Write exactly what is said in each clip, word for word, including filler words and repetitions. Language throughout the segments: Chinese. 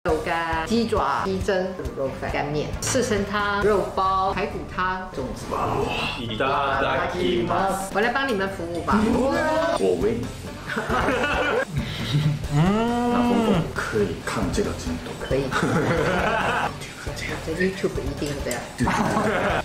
豆干、鸡爪、鸡胗、卤肉饭、干面、刺身汤、肉包、排骨汤、粽子。 いただきます。 我来帮你们服务吧。 我为你。嗯，那峰总可以看这个镜头。 可以。这 YouTube 一定这样。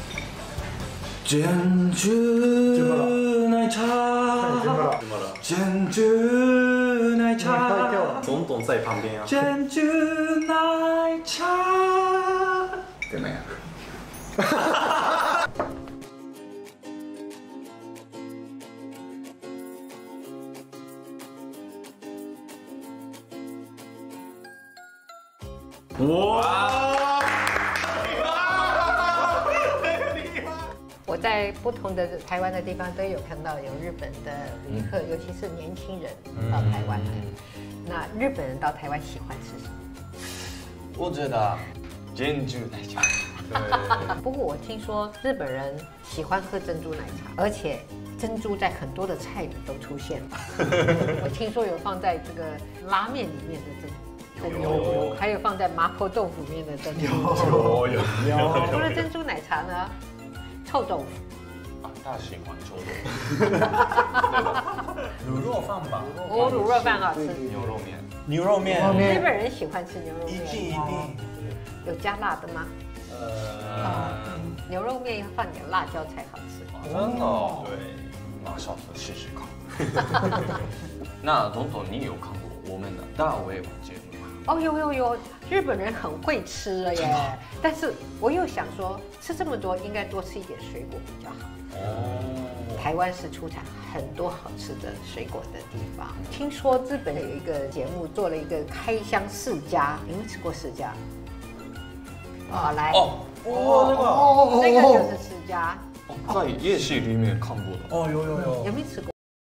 珍珠奶茶，珍珠奶茶，总统在旁边啊。珍珠奶茶，怎么样？哇！ 我在不同的台湾的地方都有看到有日本的旅客，尤其是年轻人到台湾来。那日本人到台湾喜欢吃什么？ 我觉得珍珠奶茶。 对。不过我听说日本人喜欢喝珍珠奶茶，而且珍珠在很多的菜里都出现了。我听说有放在这个拉面里面的珍珠。 有，还有放在麻婆豆腐里面的珍珠。 有有有。 除了珍珠奶茶呢，臭豆腐。 啊，大家喜欢臭豆腐。对吧？卤肉饭吧。 哦，卤肉饭好吃。 牛肉面。牛肉面。 日本人喜欢吃牛肉面。 一定一定。 有加辣的吗？呃，牛肉面要放点辣椒才好吃。 真的？对，马上试试看。那总统，你有看过我们的大胃王节目？ 哦，有有有，日本人很会吃了耶！但是我又想说，吃这么多，应该多吃一点水果比较好。哦，台湾是出产很多好吃的水果的地方。听说日本有一个节目做了一个开箱释迦，有没有吃过释迦？哦，来， 哦，哦，那个， 哦，那个就是释迦。 在夜市里面看过的。 哦，有有有。 有没有吃过？